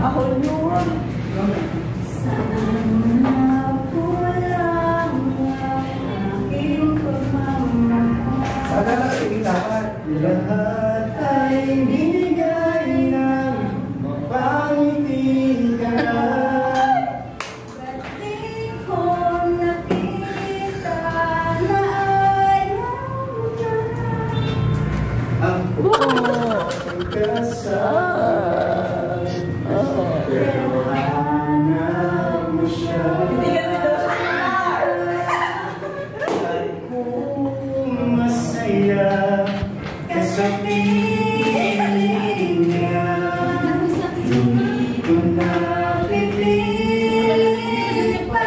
Ako yun. Sana napulang ang aking pagmamahal. Sana dapat lahat ay binigay ng mapangiti ka na. Ba't di ko nakita na ayaw mo na? Ang pagkasal, pero hanap mo siya. At kung masaya ka sa piling niya, hindi ko na pipili pa.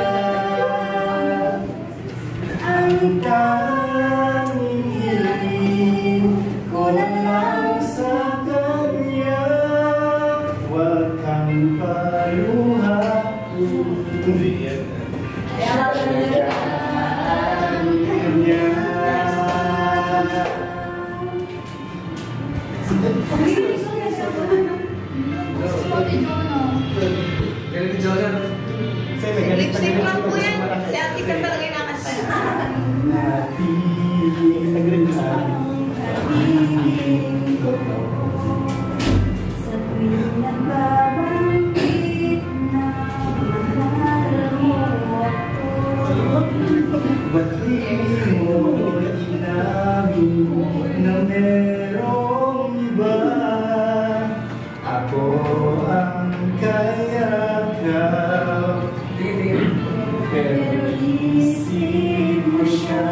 Ang tanging hiling ko na lang sa kanya, huwag kang paluha. Lip-sync lang po yan. Si Ate ka talaga yung nakasal. Sa tuwing nagbabanggit na mahal mo ako, ba't di mo inamin na merong iba? Ako ang kayakap, pero isip mo siya.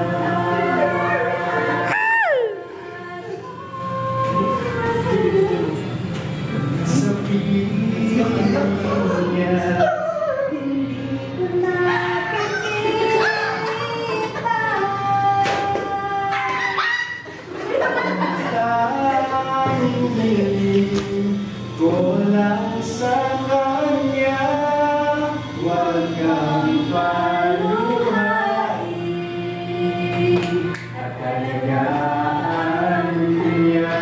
Sa piling niya, hindi ko nakikita. tanging hiling ko lang sa kanya, huwag kang paluhain at alagaan niya.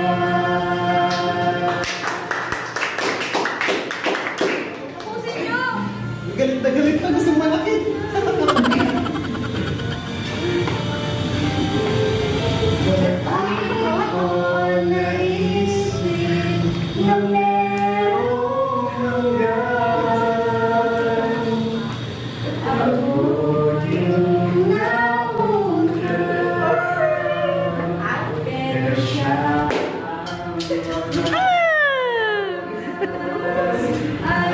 Tapusin niyo! Galit na gusto malaki. Ako naisip na merong hanggan, ako yung nauna, pero siya ang